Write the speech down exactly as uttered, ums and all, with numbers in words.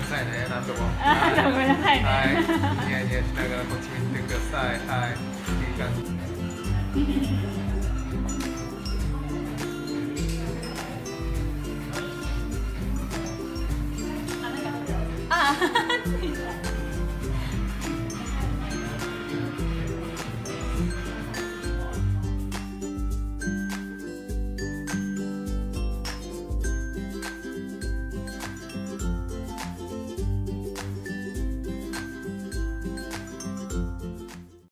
さいね、なんとも。 あ、ごめんなさいね。 はい、ニヤニヤしながらこっち見てください。はい、いい感じ。 あ、